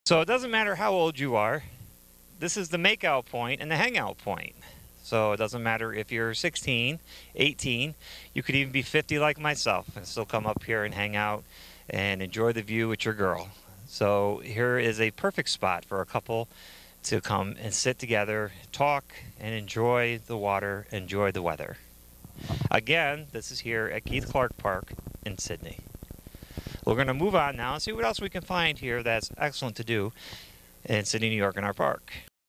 So it doesn't matter how old you are, this is the makeout point and the hangout point. So it doesn't matter if you're 16, 18, you could even be 50 like myself and still come up here and hang out and enjoy the view with your girl. So here is a perfect spot for a couple to come and sit together, talk, and enjoy the water, enjoy the weather. Again, this is here at Keith Clark Park in Sidney. We're going to move on now and see what else we can find here that's excellent to do in Sidney, New York in our park.